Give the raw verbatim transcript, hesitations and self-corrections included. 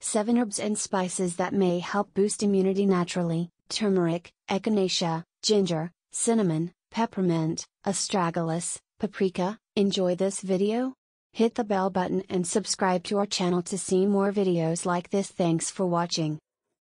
seven herbs and spices that may help boost immunity naturally: turmeric, echinacea, ginger, cinnamon, peppermint, astragalus, paprika. Enjoy this video? Hit the bell button and subscribe to our channel to see more videos like this. Thanks for watching.